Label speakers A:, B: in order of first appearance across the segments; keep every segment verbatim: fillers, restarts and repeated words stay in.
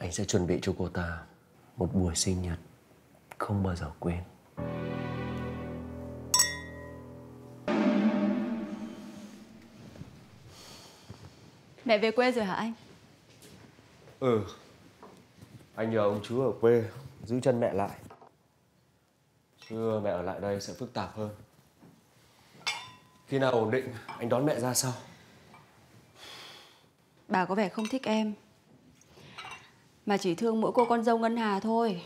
A: Anh sẽ chuẩn bị cho cô ta một buổi sinh nhật không bao giờ quên.
B: Mẹ về quê rồi hả anh?
A: Ừ. Anh nhờ ông chú ở quê giữ chân mẹ lại, chứ mẹ ở lại đây sẽ phức tạp hơn. Khi nào ổn định anh đón mẹ ra sau.
B: Bà có vẻ không thích em, mà chỉ thương mỗi cô con dâu Ngân Hà thôi.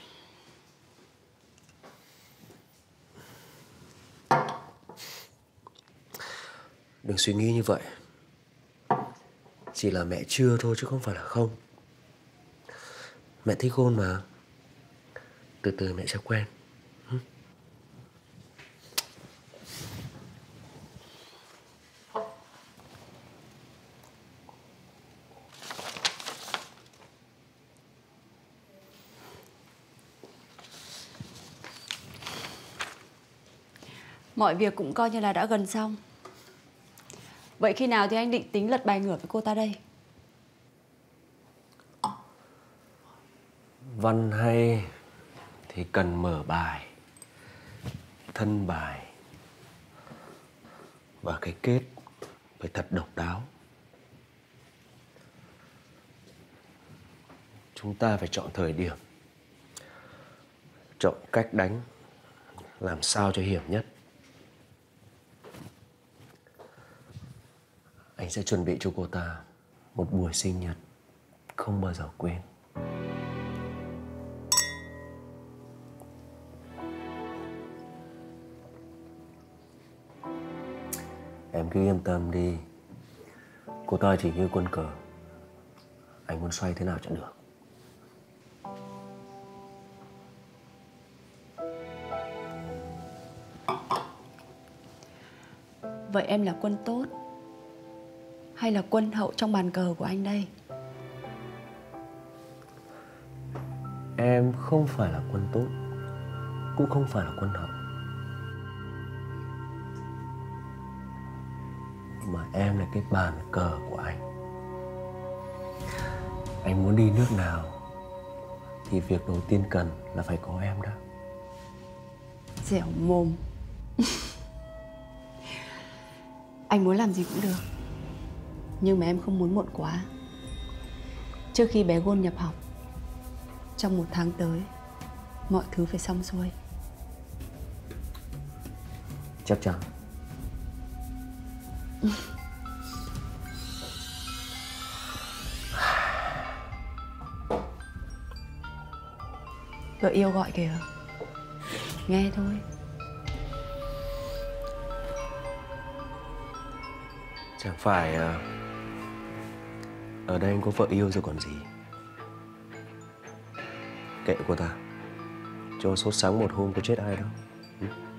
A: Đừng suy nghĩ như vậy. Chỉ là mẹ chưa thôi chứ không phải là không. Mẹ thích hôn mà. Từ từ mẹ sẽ quen.
B: Mọi việc cũng coi như là đã gần xong. Vậy khi nào thì anh định tính lật bài ngửa với cô ta đây?
A: Văn hay thì cần mở bài, thân bài, và cái kết phải thật độc đáo. Chúng ta phải chọn thời điểm, chọn cách đánh làm sao cho hiểm nhất. Anh sẽ chuẩn bị cho cô ta một buổi sinh nhật không bao giờ quên. Em cứ yên tâm đi. Cô ta chỉ như quân cờ, anh muốn xoay thế nào chẳng được.
B: Vậy em là quân tốt hay là quân hậu trong bàn cờ của anh đây?
A: Em không phải là quân tốt, cũng không phải là quân hậu, mà em là cái bàn cờ của anh. Anh muốn đi nước nào thì việc đầu tiên cần là phải có em đó.
B: Dẻo mồm. Anh muốn làm gì cũng được, nhưng mà em không muốn muộn quá. Trước khi bé Gôn nhập học, trong một tháng tới, mọi thứ phải xong xuôi.
A: Chắc chắn.
B: Vợ yêu gọi kìa. Nghe thôi.
A: Chẳng phải uh, ở đây anh có vợ yêu rồi còn gì. Kệ cô ta, cho sốt sáng một hôm có chết ai đâu. Ừ.